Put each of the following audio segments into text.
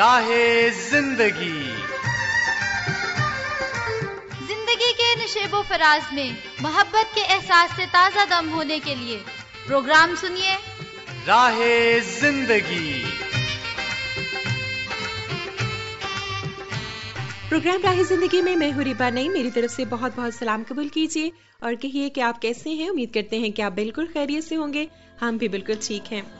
راہ زندگی کے نشیب و فراز میں محبت کے احساس سے تازہ دم ہونے کے لیے پروگرام سنیے راہ زندگی۔ پروگرام راہ زندگی میں میں ہوں ریبا نئی، میری طرف سے بہت بہت سلام قبول کیجیے اور کہیے کہ آپ کیسے ہیں۔ امید کرتے ہیں کہ آپ بالکل خیریت سے ہوں گے، ہم بھی بالکل ٹھیک ہیں۔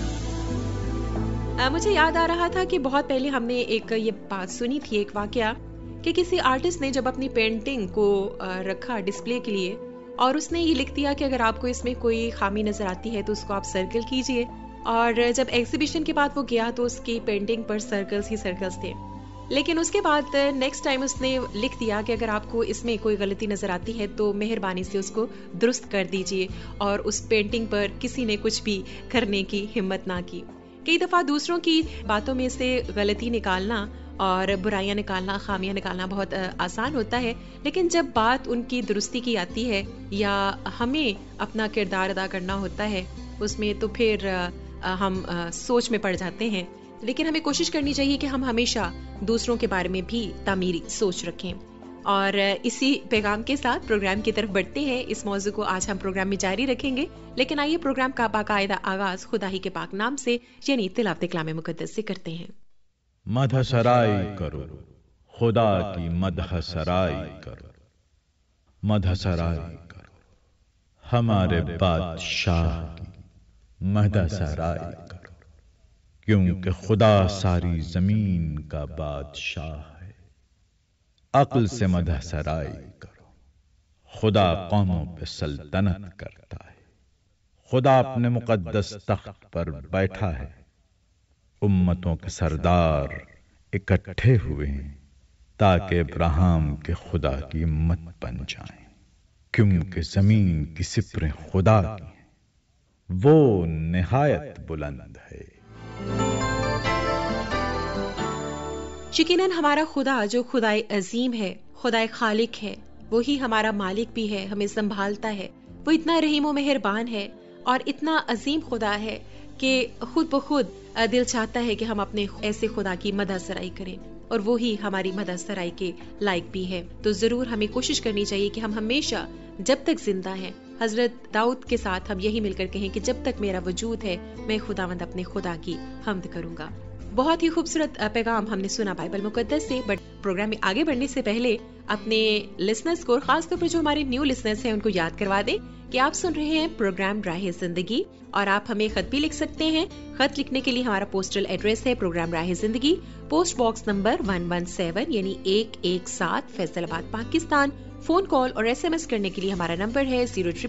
مجھے یاد آ رہا تھا کہ بہت پہلے ہم نے ایک یہ بات سنی تھی، ایک واقعہ کہ کسی آرٹسٹ نے جب اپنی پینٹنگ کو رکھا ڈسپلے کے لیے اور اس نے یہ لکھ دیا کہ اگر آپ کو اس میں کوئی خامی نظر آتی ہے تو اس کو آپ سرکل کیجئے، اور جب ایگزیبیشن کے بعد وہ گیا تو اس کی پینٹنگ پر سرکلز ہی سرکلز تھے، لیکن اس کے بعد نیکسٹ ٹائم اس نے لکھ دیا کہ اگر آپ کو اس میں کوئی غلطی نظر آتی ہے تو مہربانی سے اس کو درست کر دیجئے، اور اس پینٹنگ پر کسی نے کچھ بھی کرنے کی ہمت نہ کی۔ کئی دفعہ دوسروں کی باتوں میں سے غلطی نکالنا اور برائیاں نکالنا، خامیاں نکالنا بہت آسان ہوتا ہے، لیکن جب بات ان کی درستی کی آتی ہے یا ہمیں اپنا کردار ادا کرنا ہوتا ہے اس میں، تو پھر ہم سوچ میں پڑ جاتے ہیں۔ لیکن ہمیں کوشش کرنی چاہیے کہ ہم ہمیشہ دوسروں کے بارے میں بھی تعمیری سوچ رکھیں۔ اور اسی پیغام کے ساتھ پروگرام کی طرف بڑھتے ہیں۔ اس موضوع کو آج ہم پروگرام میں جاری رکھیں گے، لیکن آئیے پروگرام کا باقاعدہ آغاز خدا ہی کے پاک نام سے یعنی تلاوت کلام مقدس سے کرتے ہیں۔ مدح سرائی کرو، خدا کی مدح سرائی کرو، مدح سرائی کرو، ہمارے بادشاہ کی مدح سرائی کرو، کیونکہ خدا ساری زمین کا بادشاہ ہے۔ عقل سے مدح سرائی کرو، خدا قوموں پہ سلطنت کرتا ہے، خدا اپنے مقدس تخت پر بیٹھا ہے، امتوں کے سردار اکٹھے ہوئے ہیں تاکہ ابراہیم کے خدا کی امت بن جائیں، کیونکہ زمین کی سپریں خدا کی ہیں، وہ نہایت بلند ہے۔ یقیناً ہمارا خدا جو خدائے عظیم ہے، خدائے خالق ہے، وہی ہمارا مالک بھی ہے، ہمیں سنبھالتا ہے۔ وہ اتنا رحیم و مہربان ہے اور اتنا عظیم خدا ہے کہ خود بخود دل چاہتا ہے کہ ہم اپنے ایسے خدا کی مدح سرائی کریں، اور وہی ہماری مدح سرائی کے لائق بھی ہے۔ تو ضرور ہمیں کوشش کرنی چاہیے کہ ہم ہمیشہ جب تک زندہ ہیں، حضرت داؤد کے ساتھ ہم یہی مل کر کہیں کہ جب تک میرا وجود ہے میں خداوند اپنے خدا کی حمد کروں گا۔ بہت ہی خوبصورت پیغام ہم نے سنا بائبل مقدس سے، بٹ پروگرام میں آگے بڑھنے سے پہلے اپنے لسنرز کو، خاص طور پر جو ہمارے نیو لسنرز ہیں، ان کو یاد کروا دیں کہ آپ سن رہے ہیں پروگرام راہ زندگی، اور آپ ہمیں خط بھی لکھ سکتے ہیں۔ خط لکھنے کے لیے ہمارا پوسٹل ایڈریس ہے پروگرام راہ زندگی، پوسٹ باکس نمبر 117 یعنی 117 فیصل آباد پاکستان۔ فون کال اور SMS کرنے کے لیے ہمارا نمبر ہے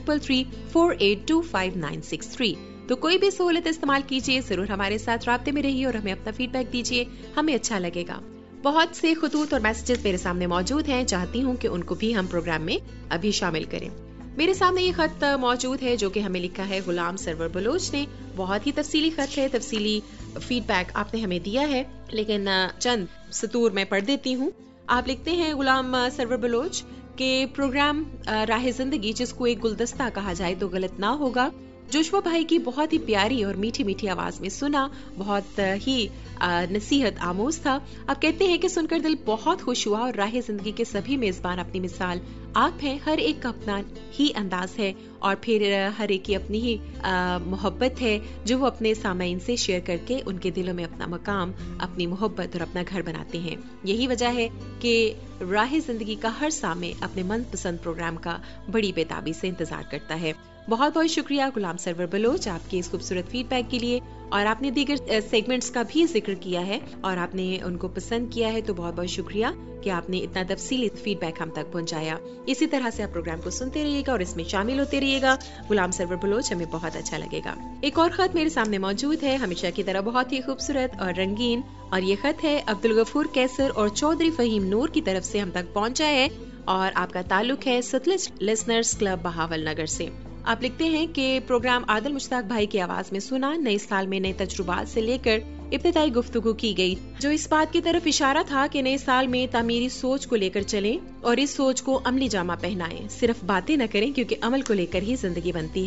0333482596 تو کوئی بھی سہولت استعمال کیجیے، ضرور ہمارے ساتھ رابطے میں رہیے اور ہمیں اپنا فیڈ بیک دیجیے، ہمیں اچھا لگے گا۔ بہت سے خطوط اور میسیجز میرے سامنے موجود ہیں، چاہتی ہوں کہ ان کو بھی ہم پروگرام میں ابھی شامل کریں۔ میرے سامنے یہ خط موجود ہے جو کہ ہمیں لکھا ہے غلام سرور بلوچ نے۔ بہت ہی تفصیلی خط ہے، تفصیلی فیڈ بیک آپ نے ہمیں دیا ہے، لیکن چند سطور میں پڑھ دیتی ہوں۔ آپ لکھتے ہیں غلام سرور بلوچ کہ پروگرام راہ زندگی، جس کو ایک گلدستہ کہا جائے تو غلط نہ ہوگا، جوشوا بھائی کی بہت ہی پیاری اور میٹھی میٹھی آواز میں سنا، بہت ہی نصیحت آموز تھا۔ آپ کہتے ہیں کہ سن کر دل بہت خوش ہوا، اور راہ زندگی کے سبھی میزبان اپنی مثال آپ ہیں، ہر ایک کا اپنا ہی انداز ہے، اور پھر ہر ایک کی اپنی ہی محبت ہے جو وہ اپنے سامعین سے شیئر کر کے ان کے دلوں میں اپنا مقام، اپنی محبت اور اپنا گھر بناتے ہیں۔ یہی وجہ ہے کہ راہ زندگی کا ہر سامع اپنے من پسند پروگرام کا بڑی بےتابی سے انتظار کرتا ہے۔ بہت بہت شکریہ غلام سرور بلوچ آپ کے اس خوبصورت فیڈ بیک کے لیے، اور آپ نے دیگر سیگمنٹس کا بھی ذکر کیا ہے اور آپ نے ان کو پسند کیا ہے، تو بہت بہت شکریہ کہ آپ نے اتنا تفصیلی فیڈ بیک ہم تک پہنچایا۔ اسی طرح سے آپ پروگرام کو سنتے رہیے گا اور اس میں شامل ہوتے رہیے گا غلام سرور بلوچ، ہمیں بہت اچھا لگے گا۔ ایک اور خط میرے سامنے موجود ہے، ہمیشہ کی طرح بہت ہی خوبصورت اور رنگین، اور یہ خط ہے عبدالغفور کیسر اور چودھری فہیم نور کی طرف سے ہم تک پہنچا ہے، اور آپ کا تعلق ہے Sutlej listeners club Bahawalnagar سے۔ آپ لکھتے ہیں کہ پروگرام عادل مشتاق بھائی کی آواز میں سنا، نئے سال میں نئے تجربات سے لے کر ابتدائی گفتگو کی گئی جو اس بات کی طرف اشارہ تھا کہ نئے سال میں تعمیری سوچ کو لے کر چلیں اور اس سوچ کو عملی جامہ پہنائیں، صرف باتیں نہ کریں کیونکہ عمل کو لے کر ہی زندگی بنتی ہے۔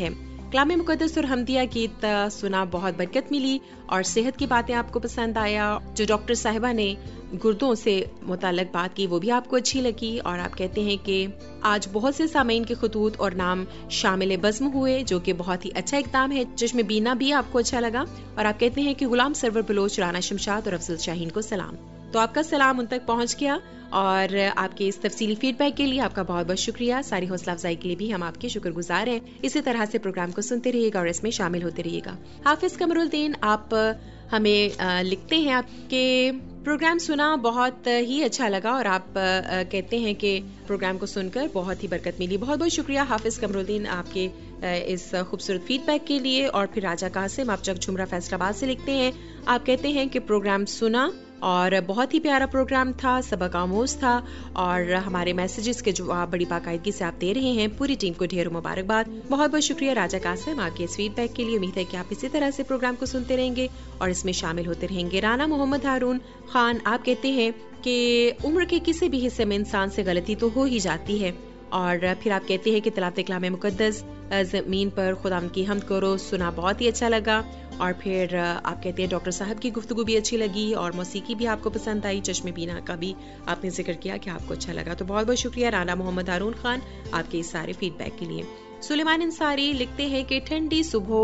کلام مقدس اور حمدیہ گیت سنا، بہت برکت ملی اور صحت کی باتیں آپ کو پسند آیا. جو ڈاکٹر صاحبہ نے گردوں سے متعلق بات کی وہ بھی آپ کو اچھی لگی، اور آپ کہتے ہیں کہ آج بہت سے سامعین کے خطوط اور نام شامل بزم ہوئے، جو کہ بہت ہی اچھا اقدام ہے. چشم بینا بھی آپ کو اچھا لگا، اور آپ کہتے ہیں کہ غلام سرور بلوچ، رانا شمشاد اور افضل شاہین کو سلام. تو آپ کا سلام ان تک پہنچ گیا، اور آپ کے اس تفصیلی فیڈ بیک کے لیے آپ کا بہت بہت شکریہ. ساری حوصلہ افزائی کے لیے بھی ہم آپ کے شکر گزار ہیں. اسی طرح سے پروگرام کو سنتے رہیے گا اور اس میں شامل ہوتے رہیے گا. حافظ قمر الدین آپ ہمیں لکھتے ہیں آپ کے پروگرام سنا بہت ہی اچھا لگا، اور آپ کہتے ہیں کہ پروگرام کو سن کر بہت ہی برکت ملی. بہت بہت شکریہ حافظ قمر الدین آپ کے اس خوبصورت فیڈ بیک کے لیے. اور پھر راجہ قاسم آپ چک جھمرہ فیصل آباد سے لکھتے ہیں، آپ کہتے ہیں کہ پروگرام سنا اور بہت ہی پیارا پروگرام تھا، سبق آموز تھا، اور ہمارے میسیجز کے جواب بڑی باقاعدگی سے آپ دے رہے ہیں. پوری ٹیم کو ڈھیر مبارکباد. بہت بہت شکریہ راجہ قاسم آپ کے اس فیڈ بیک کے لیے. امید ہے کہ آپ اسی طرح سے پروگرام کو سنتے رہیں گے اور اس میں شامل ہوتے رہیں گے. رانا محمد ہارون خان آپ کہتے ہیں کہ عمر کے کسی بھی حصے میں انسان سے غلطی تو ہو ہی جاتی ہے، اور پھر آپ کہتے ہیں کہ تلاوت کلام مقدس زمین پر خدا کی حمد کرو سنا بہت ہی اچھا لگا. اور پھر آپ کہتے ہیں ڈاکٹر صاحب کی گفتگو بھی اچھی لگی اور موسیقی بھی آپ کو پسند آئی. چشم بینا کا بھی آپ نے ذکر کیا کہ آپ کو اچھا لگا. تو بہت بہت شکریہ رانا محمد ہارون خان آپ کے اس سارے فیڈ بیک کے لیے. سلیمان انصاری لکھتے ہیں کہ ٹھنڈی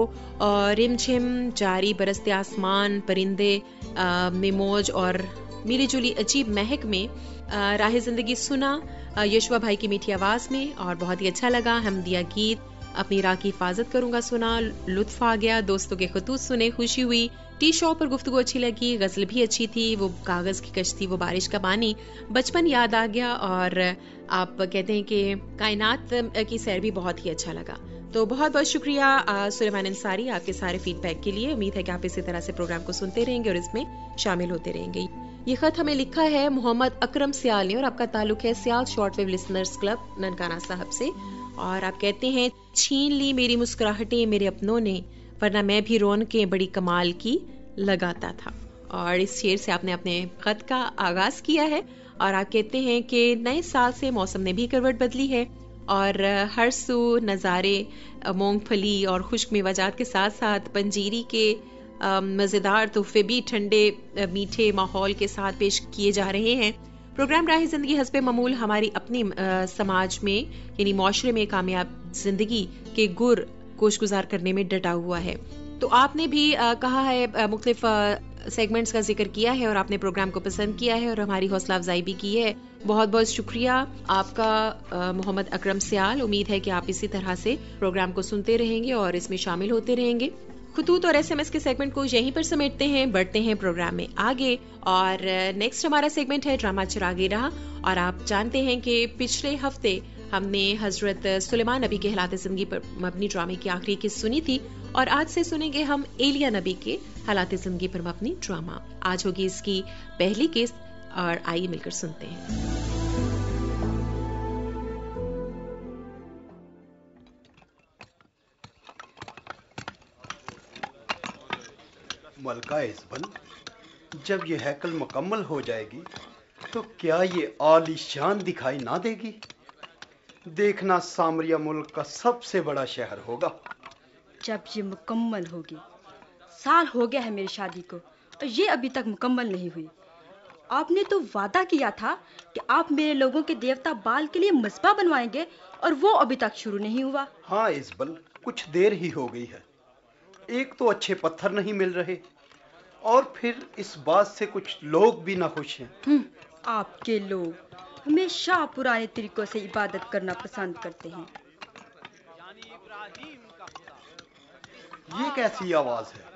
صبح رم جھم جاری برستے آسمان، پرندے میں موج اور ملی جلی عجیب مہک میں راہ زندگی سنا یشوا بھائی کی میٹھی آواز میں، اور بہت ہی اچھا لگا. حمدیہ گیت اپنی راہ کی حفاظت کروں گا سنا، لطف آ گیا. دوستوں کے خطوط سنے، خوشی ہوئی. ٹی شاپ پر گفتگو اچھی لگی، غزل بھی اچھی تھی. وہ کاغذ کی کشتی، وہ بارش کا پانی، بچپن یاد آ گیا. اور آپ کہتے ہیں کہ کائنات کی سیر بھی بہت ہی اچھا لگا. تو بہت بہت شکریہ سلیمان انصاری آپ کے سارے فیڈ بیک کے لیے. امید ہے کہ آپ اسی طرح سے پروگرام کو سنتے رہیں گے اور اس میں شامل ہوتے رہیں گے. یہ خط ہمیں لکھا ہے محمد اکرم سیال نے، اور آپ کا تعلق ہے Sial short wave listeners club Nankana Sahib سے. اور آپ کہتے ہیں چھین لی میری مسکراہٹیں میرے اپنوں نے، ورنہ میں بھی رونقیں بڑی کمال کی لگاتا تھا. اور اس شعر سے آپ نے اپنے خط کا آغاز کیا ہے. اور آپ کہتے ہیں کہ نئے سال سے موسم نے بھی کروٹ بدلی ہے، اور ہر سو نظارے مونگ پھلی اور خشک میوہ کے ساتھ ساتھ پنجیری کے مزیدار تحفے بھی ٹھنڈے میٹھے ماحول کے ساتھ پیش کیے جا رہے ہیں. پروگرام راہ زندگی حسب معمول ہماری اپنی سماج میں یعنی معاشرے میں کامیاب زندگی کے گر کوش گزار کرنے میں ڈٹا ہوا ہے. تو آپ نے بھی کہا ہے مختلف سیگمنٹس کا ذکر کیا ہے اور آپ نے پروگرام کو پسند کیا ہے اور ہماری حوصلہ افزائی بھی کی ہے. بہت بہت شکریہ آپ کا محمد اکرم سیال. امید ہے کہ آپ اسی طرح سے پروگرام کو سنتے رہیں گے اور اس میں شامل ہوتے رہیں گے. خطوط اور ایس ایم ایس کے سیگمنٹ کو یہیں پر سمیٹتے ہیں، بڑھتے ہیں پروگرام میں آگے. اور نیکسٹ ہمارا سیگمنٹ ہے ڈرامہ چراغی راہ. اور آپ جانتے ہیں کہ پچھلے ہفتے ہم نے حضرت سلیمان نبی کے حالات زندگی پر مبنی ڈرامے کی آخری قسط سنی تھی، اور آج سے سنیں گے ہم ایلیا نبی کے حالات زندگی پر مبنی ڈرامہ. آج ہوگی اس کی پہلی قسط، اور آئیے مل کر سنتے ہیں. ملکہ ازبل، جب یہ ہیکل مکمل ہو جائے گی تو کیا یہ عالی شان دکھائی نہ دے گی؟ دیکھنا سامریہ ملک کا سب سے بڑا شہر ہوگا. جب یہ مکمل ہوگی. سال ہو گیا ہے میری شادی کو اور یہ ابھی تک مکمل نہیں ہوئی. آپ نے تو وعدہ کیا تھا کہ آپ میرے لوگوں کے دیوتا بال کے لیے مذبح بنوائیں گے، اور وہ ابھی تک شروع نہیں ہوا. ہاں ازبل، کچھ دیر ہی ہو گئی ہے. ایک تو اچھے پتھر نہیں مل رہے، اور پھر اس بات سے کچھ لوگ بھی نہ خوش ہیں. آپ کے لوگ ہمیشہ پرانے طریقوں سے عبادت کرنا پسند کرتے ہیں. یہ کیسی آواز ہے؟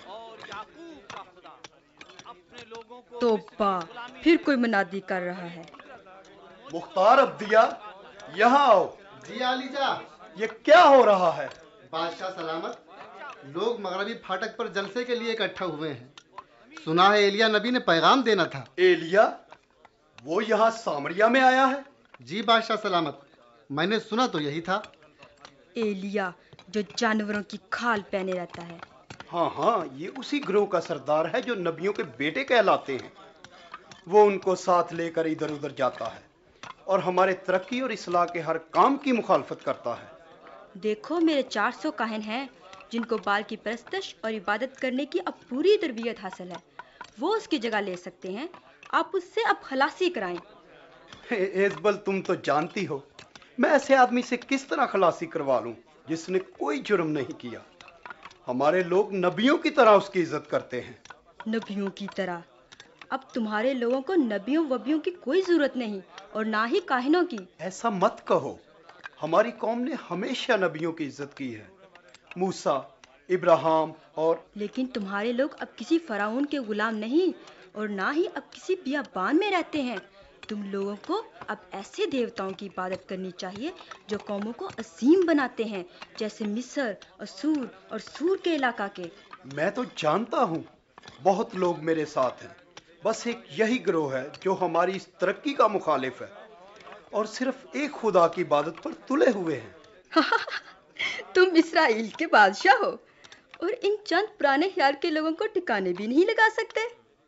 توبہ، پھر کوئی منادی کر رہا ہے. مختار عبدیہ، یہاں آؤ. جی علی جا. یہ کیا ہو رہا ہے؟ بادشاہ سلامت، لوگ مغربی پھاٹک پر جلسے کے لیے اکٹھا ہوئے ہیں. سنا ہے ایلیا نبی نے پیغام دینا تھا. ایلیا؟ وہ یہاں سامریا میں آیا ہے؟ جی بادشاہ سلامت، میں نے سنا تو یہی تھا. ایلیا جو جانوروں کی کھال پہنے رہتا ہے. ہاں، یہ اسی گروہ کا سردار ہے جو نبیوں کے بیٹے کہلاتے ہیں. وہ ان کو ساتھ لے کر ادھر ادھر جاتا ہے اور ہمارے ترقی اور اصلاح کے ہر کام کی مخالفت کرتا ہے. देखो मेरे 400 काहिन हैं जिनको बाल की परस्तिश और इबादत करने की अब पूरी तरबियत हासिल है। वो उसकी जगह ले सकते हैं। आप उससे अब खलासी कराएं। एजबल, तुम तो जानती हो मैं ऐसे आदमी से किस तरह खलासी करवा लूं जिसने कोई जुर्म नहीं किया। हमारे लोग नबियों की तरह उसकी इज्जत करते हैं। नबियों की तरह? अब तुम्हारे लोगों को नबियों वबियों की कोई जरूरत नहीं और ना ही काहिनों की। ऐसा मत कहो। हमारी कौम ने हमेशा नबियों की इज्जत की है, मूसा, इब्राहिम और। लेकिन तुम्हारे लोग अब किसी फराउन के गुलाम नहीं और ना ही अब किसी बियाबान में रहते हैं। तुम लोगों को अब ऐसे देवताओं की इबादत करनी चाहिए जो कौमों को अजीम बनाते हैं, जैसे मिस्र, असूर और सूर के इलाका के। मैं तो जानता हूँ बहुत लोग मेरे साथ हैं, बस एक यही गिरोह है जो हमारी इस तरक्की का मुखालिफ है और सिर्फ एक खुदा की इबादत पर तुले हुए हैं। तुम इस्राएल के बादशाह हो और इन चंद पुराने ख्याल के लोगों को ठिकाने भी नहीं लगा सकते।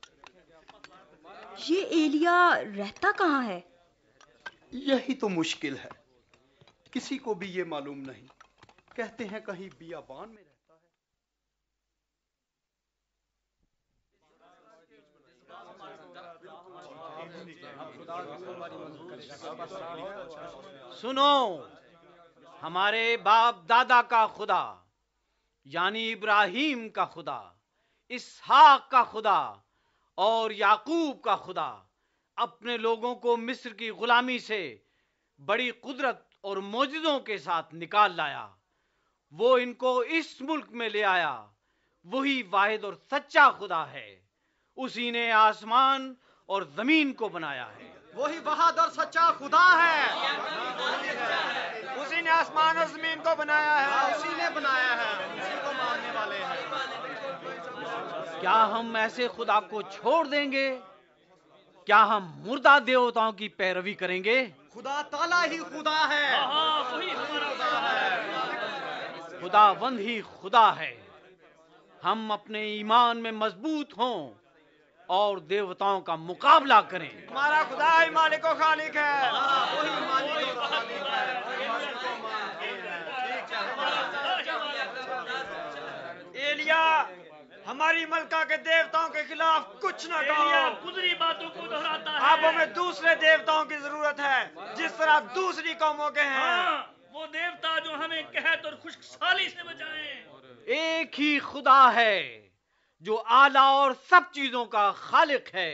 ये एलिया रहता कहाँ है? यही तो मुश्किल है, किसी को भी ये मालूम नहीं। कहते हैं कहीं बियाबान में रहता है। सुनो, हमारे बाप दादा का खुदा यानी इब्राहिम का खुदा, इसहाक का खुदा और याकूब का खुदा अपने लोगों को मिस्र की गुलामी से बड़ी कुदरत और मौजूदों के साथ निकाल लाया। वो इनको इस मुल्क में ले आया। वही वाहिद और सच्चा खुदा है। उसी ने आसमान और जमीन को बनाया है। वही वाहिद और सच्चा खुदा है। उसी ने आसमान और जमीन को बनाया है। उसी ने बनाया है। उसी को मानने वाले हैं। क्या हम ऐसे खुदा को छोड़ देंगे? क्या हम मुर्दा देवताओं की पैरवी करेंगे? खुदा ताला ही खुदा है। वही हमारा खुदा है। खुदावंद ही खुदा है। हम अपने ईमान में मजबूत हों और देवताओं का मुकाबला करें। हमारा खुदा ही मालिक और खालिक है। वही मालिक और खालिक है। एलिया, हमारी मलका के देवताओं के खिलाफ कुछ न कहो। गुजरी बातों को दोहराता है। अब हमें दूसरे देवताओं की जरूरत है जिस तरह दूसरी कौमों के हैं। हाँ, वो देवता जो हमें कहत और खुशहाली से बचाएं। एक ही खुदा है जो आला और सब चीजों का खालिक है।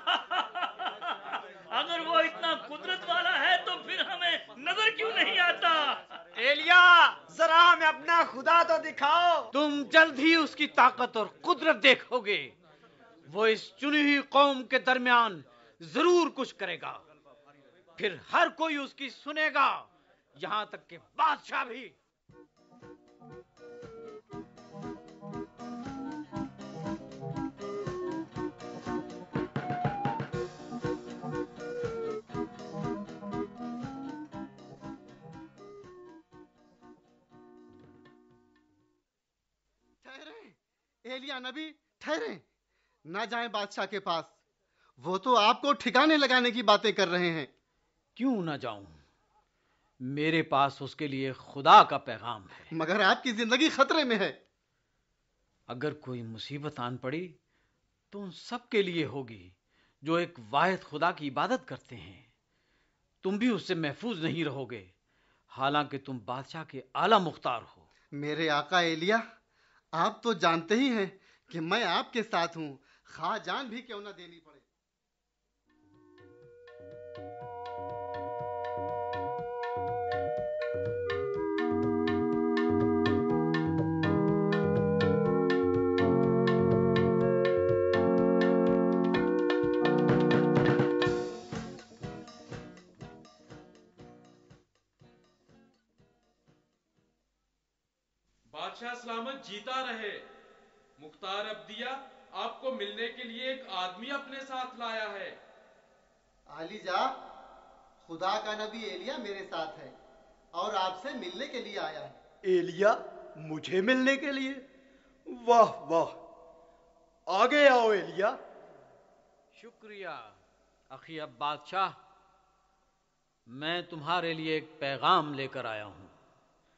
अगर वो इतना कुदरत वाला है तो फिर हमें नजर क्यों नहीं आता? एलिया, जरा हमें अपना खुदा तो दिखाओ। तुम जल्द ही उसकी ताकत और कुदरत देखोगे। वो इस चुनी हुई कौम के दरमियान जरूर कुछ करेगा। फिर हर कोई उसकी सुनेगा, यहां तक कि बादशाह भी। एलिया नबी ठहरे, ना जाएं बादशाह के पास। वो तो आपको ठिकाने लगाने की बातें कर रहे हैं। क्यों ना जाऊं? मेरे पास उसके लिए खुदा का पैगाम है। मगर आपकी जिंदगी खतरे में है। अगर कोई मुसीबत आन पड़ी तो उन सब के लिए होगी जो एक वाहिद खुदा की इबादत करते हैं। तुम भी उससे महफूज नहीं रहोगे, हालांकि तुम बादशाह के आला मुख्तार हो। मेरे आका एलिया, आप तो जानते ही हैं कि मैं आपके साथ हूं, खा जान भी क्यों ना देनी पड़े। बादशाह सलामत जीता रहे। मुख्तार अब्दिया आपको मिलने के लिए एक आदमी अपने साथ लाया है। आलीजा, खुदा का नबी एलिया मेरे साथ है और आपसे मिलने के लिए आया है। एलिया मुझे मिलने के लिए? वाह वाह, आगे आओ एलिया। शुक्रिया अखी अब बादशाह, मैं तुम्हारे लिए एक पैगाम लेकर आया हूं।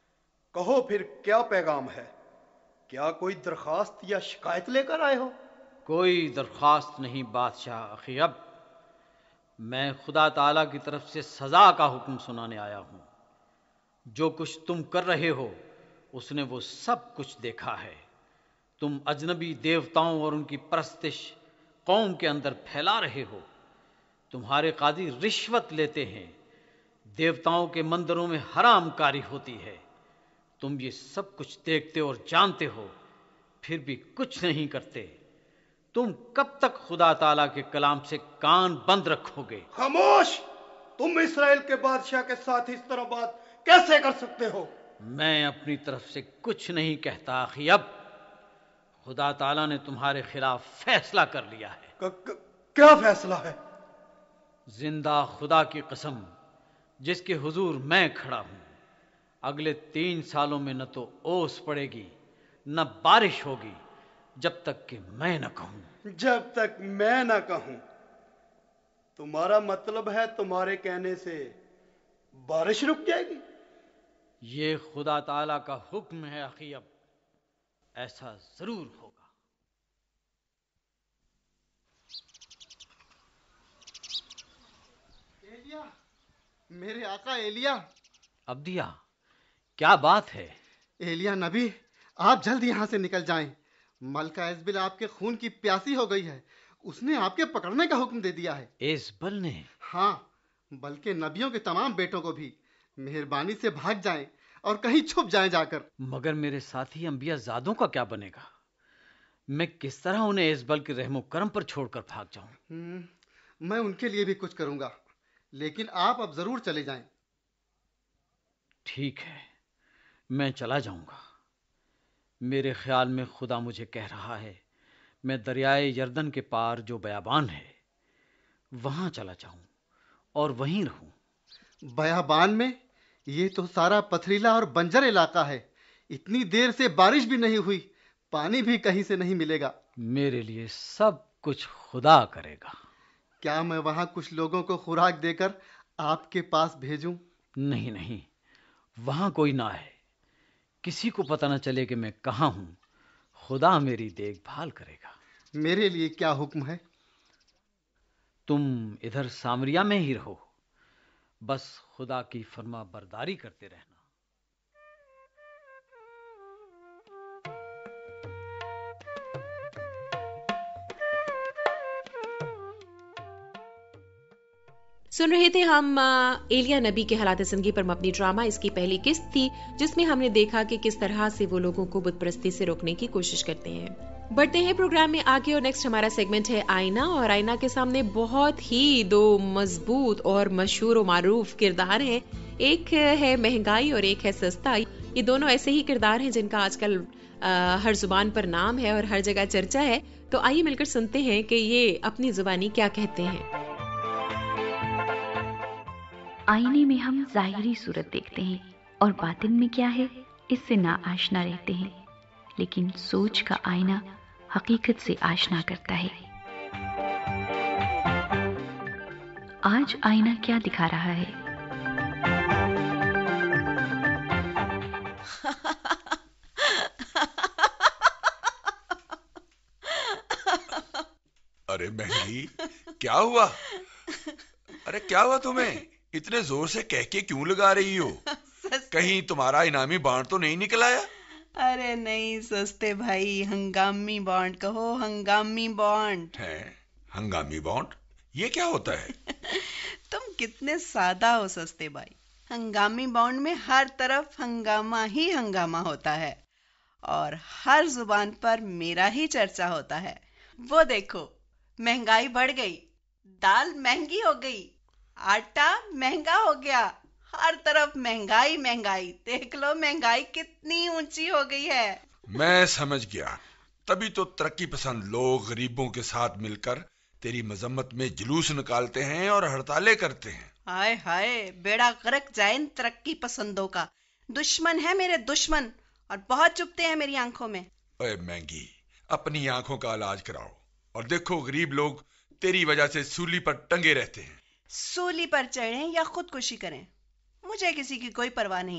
کہو پھر کیا پیغام ہے؟ کیا کوئی درخواست یا شکایت لے کر آئے ہو؟ کوئی درخواست نہیں بادشاہ اخیب، میں خدا تعالیٰ کی طرف سے سزا کا حکم سنانے آیا ہوں۔ جو کچھ تم کر رہے ہو اس نے وہ سب کچھ دیکھا ہے۔ تم اجنبی دیوتاؤں اور ان کی پرستش قوم کے اندر پھیلا رہے ہو۔ تمہارے قاضی رشوت لیتے ہیں، دیوتاؤں کے مندروں میں حرام کاری ہوتی ہے۔ تم یہ سب کچھ دیکھتے اور جانتے ہو، پھر بھی کچھ نہیں کرتے۔ تم کب تک خدا تعالیٰ کے کلام سے کان بند رکھو گے؟ خاموش! تم اسرائیل کے بادشاہ کے ساتھ اس طرح بات کیسے کر سکتے ہو؟ میں اپنی طرف سے کچھ نہیں کہتا اخیب، خدا تعالیٰ نے تمہارے خلاف فیصلہ کر لیا ہے۔ کیا فیصلہ ہے؟ زندہ خدا کی قسم جس کے حضور میں کھڑا ہوں، اگلے 3 سالوں میں نہ تو اوس پڑے گی نہ بارش ہوگی، جب تک کہ میں نہ کہوں۔ جب تک میں نہ کہوں؟ تمہارا مطلب ہے تمہارے کہنے سے بارش رک جائے گی؟ یہ خدا تعالیٰ کا حکم ہے اخیب، ایسا ضرور ہوگا۔ ایلیا، میرے آقا ایلیا۔ عبدیہ، کیا بات ہے؟ ایلیا نبی، آپ جلد یہاں سے نکل جائیں۔ ملکہ ایزبل آپ کے خون کی پیاسی ہو گئی ہے، اس نے آپ کے پکڑنے کا حکم دے دیا ہے۔ ایزبل نے؟ ہاں، بلکہ نبیوں کے تمام بیٹوں کو بھی۔ مہربانی سے بھاگ جائیں اور کہیں چھپ جائیں جا کر۔ مگر میرے ساتھی انبیاء زادوں کا کیا بنے گا؟ میں کس طرح انہیں ایزبل کے رحم و کرم پر چھوڑ کر بھاگ جاؤں؟ میں ان کے لیے بھی کچھ کروں گا، لیکن آپ اب ضرور چلے جائیں۔ ٹھیک ہے، میں چلا جاؤں گا۔ میرے خیال میں خدا مجھے کہہ رہا ہے میں دریائے یردن کے پار جو بیابان ہے وہاں چلا جاؤں اور وہیں رہوں۔ بیابان میں؟ یہ تو سارا پتھریلا اور بنجر علاقہ ہے، اتنی دیر سے بارش بھی نہیں ہوئی، پانی بھی کہیں سے نہیں ملے گا۔ میرے لیے سب کچھ خدا کرے گا۔ کیا میں وہاں کچھ لوگوں کو خوراک دے کر آپ کے پاس بھیجوں؟ نہیں نہیں، وہاں کوئی نہ ہے، کسی کو پتہ نہ چلے کہ میں کہاں ہوں۔ خدا میری دیکھ بھال کرے گا۔ میرے لیے کیا حکم ہے؟ تم ادھر سامریہ میں ہی رہو، بس خدا کی فرما برداری کرتے رہنا۔ سن رہے تھے ہم ایلیا نبی کے حالات زندگی پر مبنی ڈرامہ۔ اس کی پہلی قسط تھی جس میں ہم نے دیکھا کہ کس طرح سے وہ لوگوں کو بت پرستی سے روکنے کی کوشش کرتے ہیں۔ بڑھتے ہیں پروگرام میں آگے اور نیکسٹ ہمارا سیگمنٹ ہے آئینہ، اور آئینہ کے سامنے بہت ہی 2 مضبوط اور مشہور و معروف کردار ہیں۔ ایک ہے مہنگائی اور ایک ہے سستا۔ یہ دونوں ایسے ہی کردار ہیں جن کا آج کل ہر زبان پر نام ہے اور ہر جگہ چرچا ہے۔ تو آئیے مل کر سنتے ہیں کہ یہ اپنی زبانی کیا کہتے ہیں۔ آئینے میں ہم ظاہری صورت دیکھتے ہیں اور باطن میں کیا ہے اس سے نا آشنا رہتے ہیں، لیکن سوچ کا آئینہ حقیقت سے آشنا کرتا ہے۔ آج آئینہ کیا دکھا رہا ہے؟ ارے مہنگی، کیا ہوا؟ ارے کیا ہوا تمہیں؟ اتنے زور سے کہہ کے کیوں لگا رہی ہو؟ کہیں تمہارا انعامی بانڈ تو نہیں نکل آیا؟ ارے نہیں سستے بھائی، ہنگامی بانڈ کہو، ہنگامی بانڈ ہے۔ ہنگامی بانڈ یہ کیا ہوتا ہے؟ تم کتنے سادہ ہو سستے بھائی۔ ہنگامی بانڈ میں ہر طرف ہنگامہ ہی ہنگامہ ہوتا ہے اور ہر زبان پر میرا ہی چرچا ہوتا ہے۔ وہ دیکھو، مہنگائی بڑھ گئی، دال مہنگی ہو گئی، آٹا مہنگا ہو گیا، ہر طرف مہنگائی مہنگائی۔ دیکھ لو مہنگائی کتنی اونچی ہو گئی ہے۔ میں سمجھ گیا، تبھی تو ترقی پسند لوگ غریبوں کے ساتھ مل کر تیری مذمت میں جلوس نکالتے ہیں اور ہڑتالیں کرتے ہیں۔ ہائے ہائے، بیڑا غرق جائے ان ترقی پسندوں کا۔ دشمن ہے میرے دشمن، اور بہت چبھتے ہیں میری آنکھوں میں۔ اے مہنگی، اپنی آنکھوں کا علاج کراؤ اور دیکھو غریب لوگ تیری وجہ سے سولی پر ٹنگے رہتے ہیں۔ سولی پر چڑھیں یا خودکشی کریں، مجھے کسی کی کوئی پرواہ نہیں۔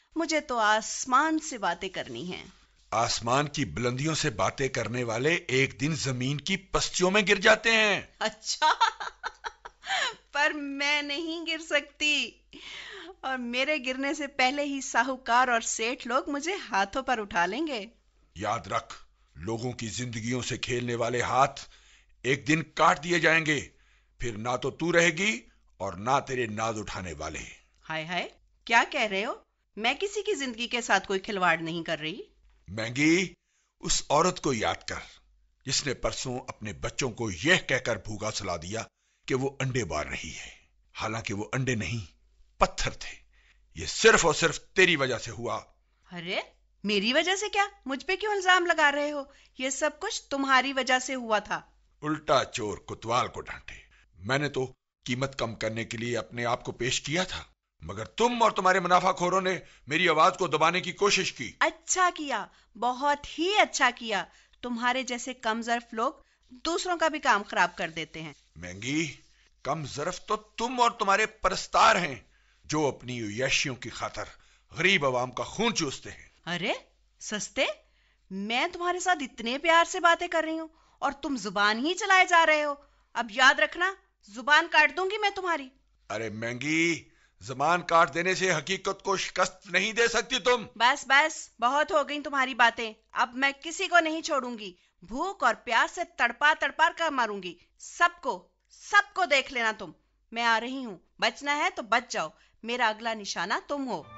مجھے تو آسمان سے باتیں کرنی ہیں. آسمان کی بلندیوں سے باتیں کرنے والے ایک دن زمین کی پستیوں میں گر جاتے ہیں. اچھا پر میں نہیں گر سکتی، اور میرے گرنے سے پہلے ہی ساہوکار اور سیٹھ لوگ مجھے ہاتھوں پر اٹھا لیں گے. یاد رکھ، لوگوں کی زندگیوں سے کھیلنے والے ہاتھ ایک دن کاٹ دیے جائیں گے، پھر نہ تو رہے گی اور نہ تیرے ناز اٹھانے والے. ہائے ہائے، کیا کہہ رہے ہو؟ میں کسی کی زندگی کے ساتھ کوئی کھلواڑ نہیں کر رہی. مہنگی، اس عورت کو یاد کر جس نے پرسوں اپنے بچوں کو یہ کہہ کر بھوکا سلا دیا کہ وہ انڈے بار رہی ہے، حالانکہ وہ انڈے نہیں پتھر تھے. یہ صرف اور صرف تیری وجہ سے ہوا. ارے میری وجہ سے کیا؟ مجھ پہ کیوں الزام لگا رہے ہو؟ یہ سب کچھ تمہاری وجہ سے ہوا تھا. الٹا چور کوتوال کو ڈانٹے. میں نے تو قیمت کم کرنے کے لیے اپنے آپ کو پیش کیا تھا، مگر تم اور تمہارے منافع خوروں نے میری آواز کو دبانے کی کوشش کی. اچھا کیا، بہت ہی اچھا کیا. تمہارے جیسے کم ظرف لوگ دوسروں کا بھی کام خراب کر دیتے ہیں. مہنگی، کم ظرف تو تم اور تمہارے پرستار ہیں جو اپنی عیاشیوں کی خاطر غریب عوام کا خون چوستے ہیں. ارے سستے، میں تمہارے ساتھ اتنے پیار سے باتیں کر رہی ہوں اور تم زبان ہی چلائے جا رہے ہو. اب یاد رکھنا، زبان کاٹ دوں گی میں تمہاری. ارے مہنگی، زبان کاٹ دینے سے حقیقت کو شکست نہیں دے سکتی تم. بس بس، بہت ہو گئی تمہاری باتیں. اب میں کسی کو نہیں چھوڑوں گی. بھوک اور پیاس سے تڑپا تڑپا کر ماروں گی. سب کو دیکھ لینا تم. میں آ رہی ہوں. بچنا ہے تو بچ جاؤ. میرا اگلا نشانہ تم ہو.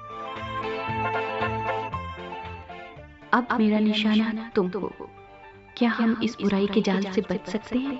اب میرا نشانہ تم ہو. کیا ہم اس برائی کے جال سے بچ سکتے ہیں؟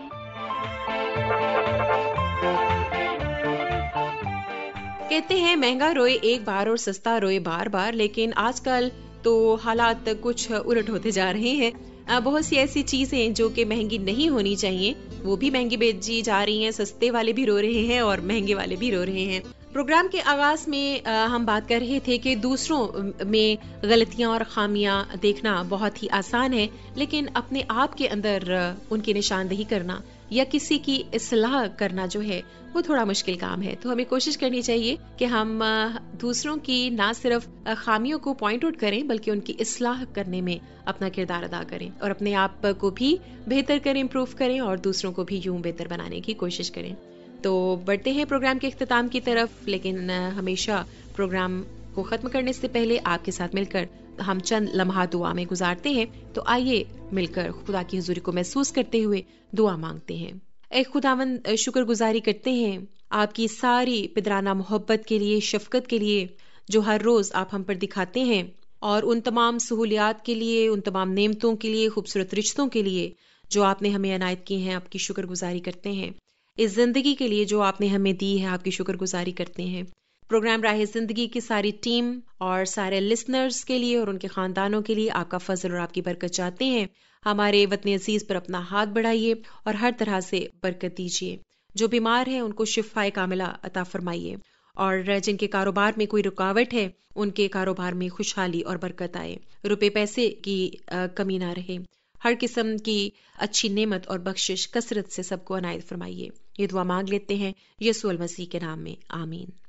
کہتے ہیں مہنگا روئے ایک بار اور سستا روئے بار بار، لیکن آج کل تو حالات کچھ الٹ ہوتے جا رہے ہیں. بہت سی ایسی چیزیں جو کہ مہنگی نہیں ہونی چاہیے وہ بھی مہنگی بیچی جا رہی ہیں. سستے والے بھی رو رہے ہیں اور مہنگے والے بھی رو رہے ہیں. پروگرام کے آغاز میں ہم بات کر رہے تھے کہ دوسروں میں غلطیاں اور خامیاں دیکھنا بہت ہی آسان ہے، لیکن اپنے آپ کے اندر ان کی نشاندہی کرنا یا کسی کی اصلاح کرنا جو ہے وہ تھوڑا مشکل کام ہے. تو ہمیں کوشش کرنی چاہیے کہ ہم دوسروں کی نہ صرف خامیوں کو پوائنٹ آؤٹ کریں بلکہ ان کی اصلاح کرنے میں اپنا کردار ادا کریں اور اپنے آپ کو بھی بہتر کریں، امپروو کریں اور دوسروں کو بھی یوں بہتر بنانے کی کوشش کریں. تو بڑھتے ہیں پروگرام کے اختتام کی طرف، لیکن ہمیشہ پروگرام کو ختم کرنے سے پہلے آپ کے ساتھ مل کر ہم چند لمحات دعا میں گزارتے ہیں. تو آئیے مل کر خدا کی حضوری کو محسوس کرتے ہوئے دعا مانگتے ہیں. اے خداوند، شکر گزاری کرتے ہیں آپ کی ساری پدرانہ محبت کے لیے، شفقت کے لیے جو ہر روز آپ ہم پر دکھاتے ہیں، اور ان تمام سہولیات کے لیے، ان تمام نعمتوں کے لیے، خوبصورت رشتوں کے لیے جو آپ نے ہمیں عنایت کی ہیں. آپ کی شکر گزاری کرتے ہیں. اس زندگی کے لیے جو آپ نے ہمیں دی ہے، آپ کی شکر گزاری کرتے ہیں. پروگرام راہ زندگی کی ساری ٹیم اور سارے لسنرز کے لیے اور ان کے خاندانوں کے لیے آپ کا فضل اور آپ کی برکت چاہتے ہیں. ہمارے وطن عزیز پر اپنا ہاتھ بڑھائیے اور ہر طرح سے برکت دیجیے. جو بیمار ہیں ان کو شفائے کاملہ عطا فرمائیے، اور جن کے کاروبار میں کوئی رکاوٹ ہے ان کے کاروبار میں خوشحالی اور برکت آئے. روپے پیسے کی کمی نہ رہے. ہر قسم کی اچھی نعمت اور بخشش کثرت سے سب کو عنایت فرمائیے. یہ دعا مانگ لیتے ہیں یسوع المسیح کے نام میں، آمین.